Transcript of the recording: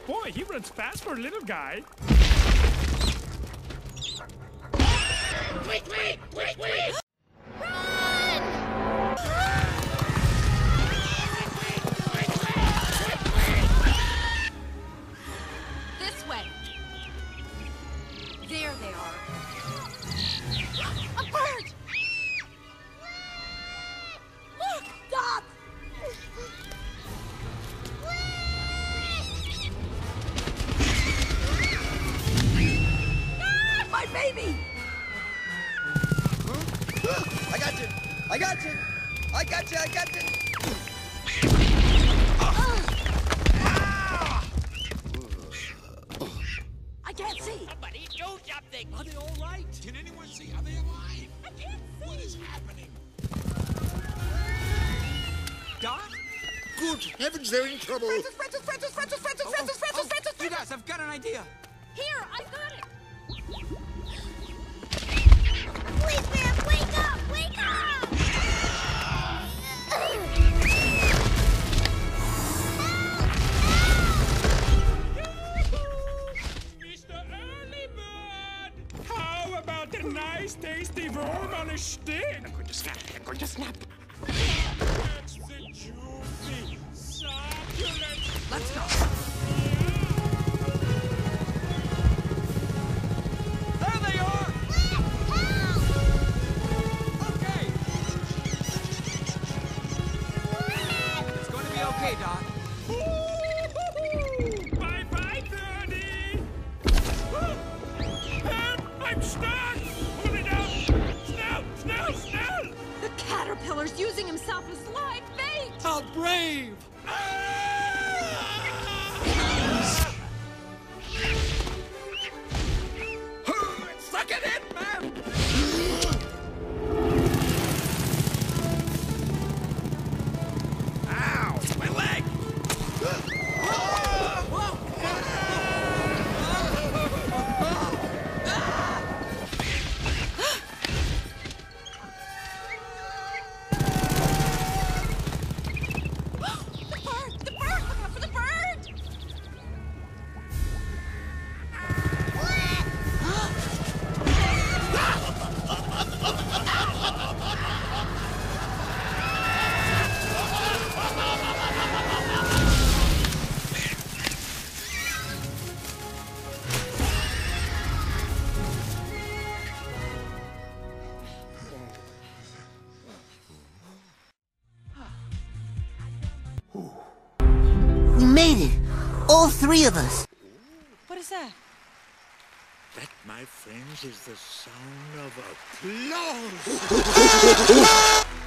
Boy, he runs fast for a little guy. Wait, wait, wait, wait! This way. There they are. A bird! Look! Stop! Ah, my baby! I got you! I got you! I got you! I got you! I can't see! Somebody do something! Are they all right? Can anyone see? Are they alive? I can't see! What is happening? Doc? Good heavens, they're in trouble! Francis! You guys, I've got an idea. Here, I got it! Please, man, wake up! Wake up! Mr. Early Bird! How about a nice, tasty worm on a stick? I'm going to snap! I'm going to snap! That's the juicy, succulent... Let's go! There they are! Okay! It's going to be okay, Doc. Bye-bye, Birdie! Help! I'm stuck! Pull it out! Snell! The caterpillar's using himself as live bait! How brave! Suck it in, man! Ow! My leg! The bird! Look out for the bird! We made it! All three of us! What is that? That, my friends, is the sound of applause!